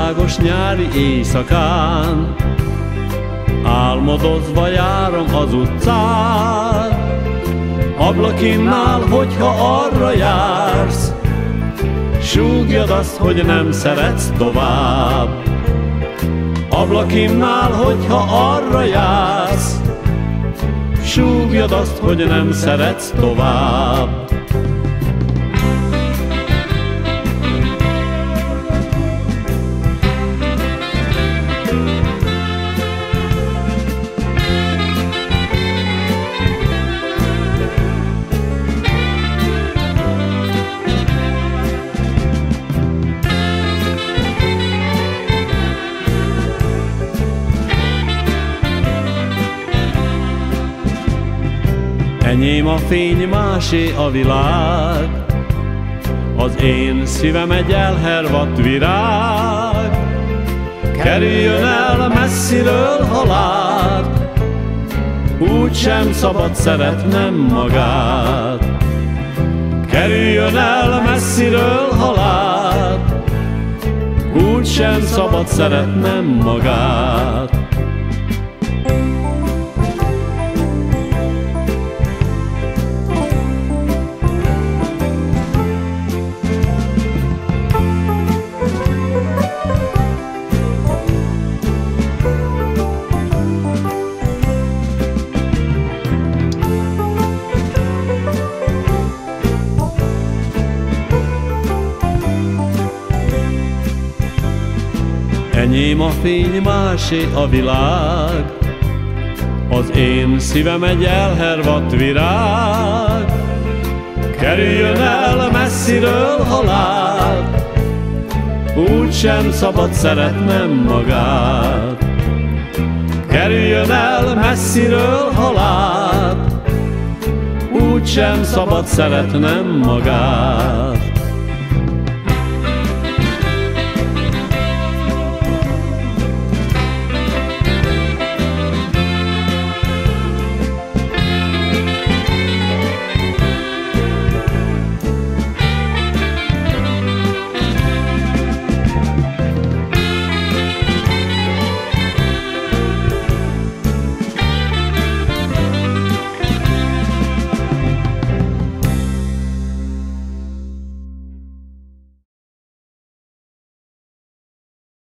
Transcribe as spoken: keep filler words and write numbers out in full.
világos nyári éjszakán álmodozva járom az utcán. Ablakinnál, hogyha arra jársz, súgjad azt, hogy nem szeretsz tovább. Ablakinnál, hogyha arra jársz, súgjad azt, hogy nem szeretsz tovább. Enyém a fény, másé a világ, az én szívem egy elhervadt virág. Kerüljön el messziről, ha lát, úgysem szabad szeretnem magát. Kerüljön el messziről, ha lát, úgysem szabad szeretnem magát. Enyém a fény, másé a világ, az én szívem egy elhervadt virág. Kerüljön el messziről, ha lát, úgysem szabad szeretnem magát. Kerüljön el messziről, ha lát, úgysem szabad szeretnem magát.